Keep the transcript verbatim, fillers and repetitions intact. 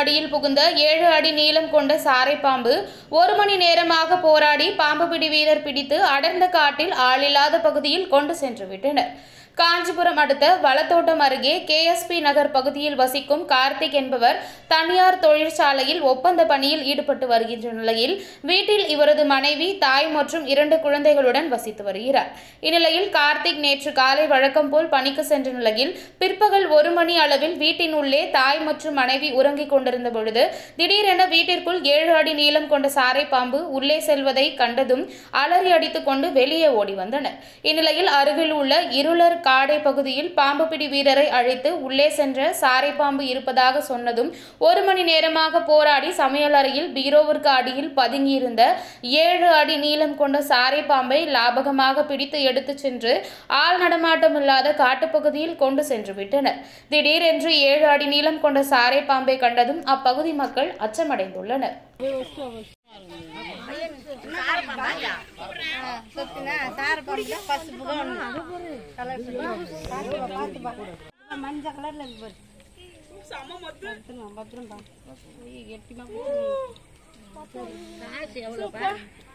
மடியில் புகுந்த ஏழு அடி நீளம் கொண்ட சாரை பாம்பு ஒரு மணி நேரமாக போராடி பாம்பு பிடி வீரர் பிடித்து அடர்ந்த காட்டில் ஆளில்லாத பகுதியில் கொண்டு சென்று விட்டனர். காஞ்சிபுரம் அடுத்த வளத்தோட்டம் அருகே கே எஸ் பி நகர் பகுதியில் வசிக்கும் கார்த்திக் என்பவர் தனியார் தொழிற்சாலையில் ஒப்பந்த பணியில் ஈடுபட்டு வருகின்ற நிலையில் வீட்டில் இவரது மனைவி, தாய் மற்றும் இரண்டு குழந்தைகளுடன் வசித்து வருகிறார். இந்நிலையில் கார்த்திக் நேற்று காலை வழக்கம் போல் பணிக்கு சென்ற நிலையில் பிற்பகல் ஒரு மணி அளவில் வீட்டின் உள்ளே தாய் மற்றும் மனைவி உறங்கிக் கொண்டிருந்த பொழுது திடீரென வீட்டிற்குள் ஏழு அடி நீளம் கொண்ட சாரை பாம்பு உள்ளே செல்வதை கண்டதும் அலறி அடித்துக் கொண்டு வெளியே ஓடி வந்தனர். இந்நிலையில் அருகில் உள்ள இருளர் காடை பகுதியில் பாம்பு பிடி வீரரை அழைத்து உள்ளே சென்ற சாரை பாம்பு இருப்பதாக சொன்னதும் ஒரு மணி நேரமாக போராடி சமையல் அறையில் பீரோவிற்கு அடியில் பதுங்கியிருந்த ஏழு அடி நீளம் கொண்ட சாரை பாம்பை லாபகமாக பிடித்து எடுத்துச் சென்று ஆள் நடமாட்டமில்லாத காட்டுப்பகுதியில் கொண்டு சென்று விட்டனர். திடீரென்று ஏழு அடி நீளம் கொண்ட சாரை பாம்பை கண்டதும் அப்பகுதி மக்கள் அச்சமடைந்துள்ளனர். மஞ்சள் கலர்ல இருக்கு.